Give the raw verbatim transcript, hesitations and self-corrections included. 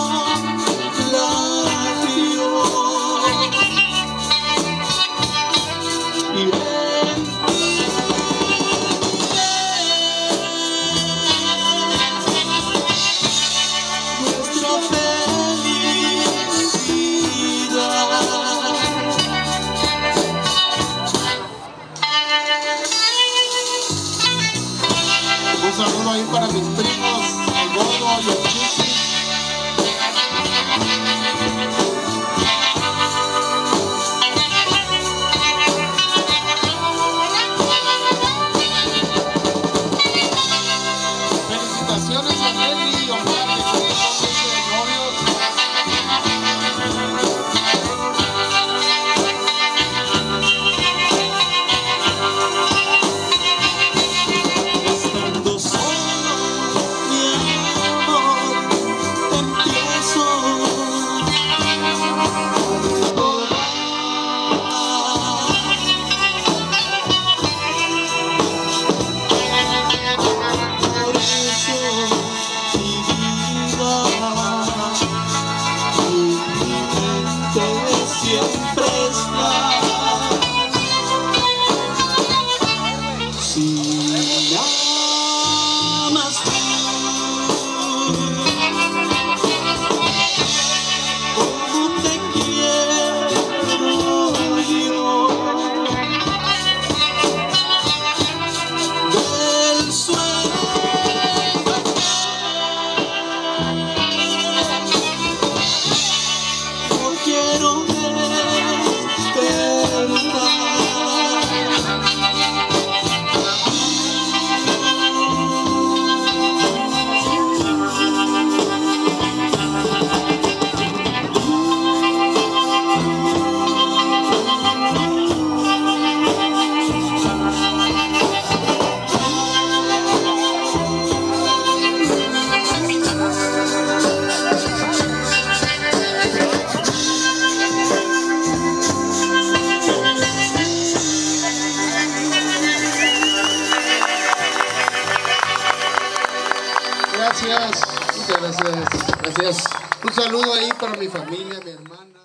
la crió. Y en nuestra felicidad. Un saludo ahí para mis primos, el Gordo y el Chiqui. Felicitaciones a Nelly y Omar, que son meses de novios. Estando solo, mi amor, empiezo a volar. Por eso mi vida, mi mente siempre está. Si me amas tú, como te quiero yo, del sueño no quiero despertar. Gracias, muchas gracias, gracias. Un saludo ahí para mi familia, mi hermana.